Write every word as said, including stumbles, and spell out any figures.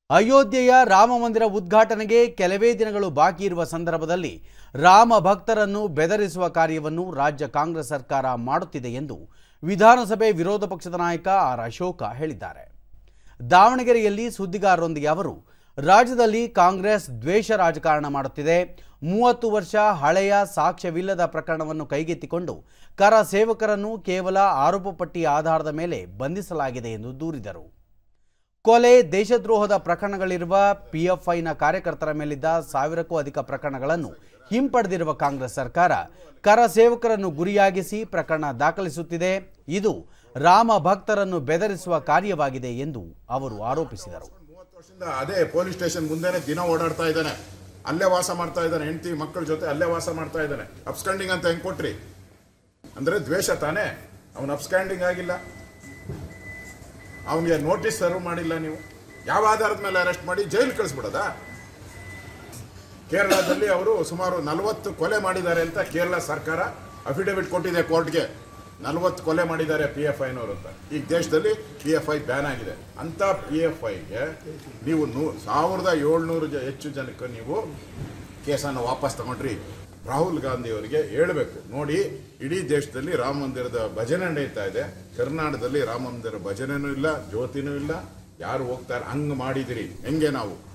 ಅಯೋಧ್ಯೆಯ ರಾಮ ಮಂದಿರ ಉದ್ಘಾಟನೆಗೆ ಕೆಲವೇ ದಿನಗಳು ಬಾಕಿ ಇರುವ ಸಂದರ್ಭದಲ್ಲಿ ರಾಮ ಭಕ್ತರನ್ನು ಬೆದರಿಸುವ ಕಾರ್ಯವನ್ನು ರಾಜ್ಯ ಕಾಂಗ್ರೆಸ್ ಸರ್ಕಾರ ಮಾಡುತ್ತಿದೆ ಎಂದು ವಿಧಾನಸಭೆ ವಿರೋಧ ಪಕ್ಷದ ನಾಯಕ ಆರ್ ಅಶೋಕ ಹೇಳಿದ್ದಾರೆ. ದಾವಣಗೆರೆಯಲ್ಲಿ ಸುದ್ದಿಗಾರರೊಂದಿಗೆ ಅವರು ರಾಜ್ಯದಲ್ಲಿ ಕಾಂಗ್ರೆಸ್ ದ್ವೇಷ ರಾಜಕಾರಣ ಮಾಡುತ್ತಿದೆ, ಮೂವತ್ತು ವರ್ಷ ಹಳೆಯ ಸಾಕ್ಷ್ಯವಿಲ್ಲದ ಪ್ರಕರಣವನ್ನು ಕೈಗೆತ್ತಿಕೊಂಡು ಕರ ಸೇವಕರನ್ನು ಕೇವಲ ಆರೋಪ ಪಟ್ಟಿಯ ಆಧಾರದ ಮೇಲೆ ಬಂಧಿಸಲಾಗಿದೆ ಎಂದು ದೂರಿದರು. ಕೊಲೆ, ದೇಶದ್ರೋಹದ ಪ್ರಕರಣಗಳಿರುವ ಪಿಎಫ್ಐನ ಕಾರ್ಯಕರ್ತರ ಮೇಲಿದ್ದ ಸಾವಿರಕ್ಕೂ ಅಧಿಕ ಪ್ರಕರಣಗಳನ್ನು ಹಿಂಪಡೆದಿರುವ ಕಾಂಗ್ರೆಸ್ ಸರ್ಕಾರ ಕರ ಸೇವಕರನ್ನು ಗುರಿಯಾಗಿಸಿ ಪ್ರಕರಣ ದಾಖಲಿಸುತ್ತಿದೆ. ಇದು ರಾಮ ಭಕ್ತರನ್ನು ಬೆದರಿಸುವ ಕಾರ್ಯವಾಗಿದೆ ಎಂದು ಅವರು ಆರೋಪಿಸಿದರು. ಅದೇ ಪೊಲೀಸ್ ಸ್ಟೇಷನ್ ಮುಂದೆನೆ ದಿನ ಓಡಾಡ್ತಾ ಇದ್ದಾನೆ, ಅಲ್ಲೇ ವಾಸ ಮಾಡ್ತಾ ಇದ್ದಾನೆ, ಹೆಂಡತಿ ಮಕ್ಕಳ ಜೊತೆ ಅಲ್ಲೇ ವಾಸ ಮಾಡ್ತಾ ಇದ್ದಾನೆ. ಅಬ್ಸ್ಕ್ಯಾಂಡಿಂಗ್ ಅಂತ ಹೆಂಗ್ ಕೊಟ್ರಿ? ಅಂದ್ರೆ ದ್ವೇಷ ತಾನೇ? ಅವನು ಅಬ್ಸ್ಕ್ಯಾಂಡಿಂಗ್ ಆಗಿಲ್ಲ, ಅವನಿಗೆ ನೋಟಿಸ್ ಸರ್ವ್ ಮಾಡಿಲ್ಲ. ನೀವು ಯಾವ ಆಧಾರದ ಮೇಲೆ ಅರೆಸ್ಟ್ ಮಾಡಿ ಜೈಲು ಕಳಿಸ್ಬಿಡೋದಾ? ಕೇರಳದಲ್ಲಿ ಅವರು ಸುಮಾರು ನಲವತ್ತು ಕೊಲೆ ಮಾಡಿದ್ದಾರೆ ಅಂತ ಕೇರಳ ಸರ್ಕಾರ ಅಫಿಡವಿಟ್ ಕೊಟ್ಟಿದೆ ಕೋರ್ಟ್ಗೆ. ನಲವತ್ತು ಕೊಲೆ ಮಾಡಿದ್ದಾರೆ ಪಿ ಎಫ್ ಐನವರು ಅಂತ. ಈಗ ದೇಶದಲ್ಲಿ ಪಿ ಎಫ್ ಐ ಬ್ಯಾನ್ ಆಗಿದೆ. ಅಂತ ಪಿ ಎಫ್ ಐಗೆ ನೀವು ನೂ ಸಾವಿರದ ಏಳ್ನೂರು ಜ ಹೆಚ್ಚು ಜನಕ್ಕೆ ನೀವು ಕೇಸನ್ನು ವಾಪಸ್ ತಗೊಂಡ್ರಿ. ರಾಹುಲ್ ಗಾಂಧಿ ಅವರಿಗೆ ಹೇಳಬೇಕು, ನೋಡಿ ಇಡೀ ದೇಶದಲ್ಲಿ ರಾಮ ಮಂದಿರದ ಭಜನೆ ನಡೀತಾ ಇದೆ, ಕರ್ನಾಟಕದಲ್ಲಿ ರಾಮ ಮಂದಿರ ಭಜನೆನೂ ಇಲ್ಲ, ಜ್ಯೋತಿನೂ ಇಲ್ಲ, ಯಾರು ಹೋಗ್ತಾರೆ ಹಂಗೆ ಮಾಡಿದಿರಿ. ಹೆಂಗೆ ನಾವು